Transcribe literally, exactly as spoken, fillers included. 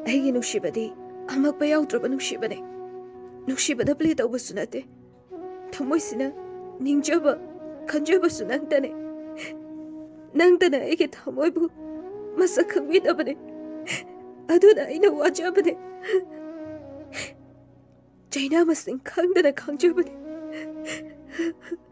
ꯑꯩꯒꯤ ꯅꯨꯡꯁꯤꯕꯗꯤ ꯑꯃꯛꯄ ꯌꯥꯎꯗ꯭ꯔꯕ ꯅꯨꯡꯁꯤꯕꯅꯦ ꯅꯨꯡꯁꯤꯕꯗ ꯄ꯭ꯂꯦ ꯇꯧꯕꯁꯨ ꯅꯠꯇꯦ ꯊꯃꯣꯏꯁꯤꯅ ꯅꯤꯡꯖꯕ ꯈꯟꯖꯕꯁꯨ ꯅꯪꯇꯅꯦ ꯅꯪꯇꯅ ꯑꯩꯒꯤ ꯊꯃꯣꯏꯕꯨ ꯃꯁꯛ ꯈꯪꯕꯤꯗꯕꯅꯦ ꯑꯗꯨꯅ ꯑꯩꯅ ꯋꯥꯖꯕꯅꯦ ꯆꯩꯅꯥ ꯃꯁꯤꯡ ꯈꯪꯗꯅ ꯈꯪꯖꯕꯅꯦ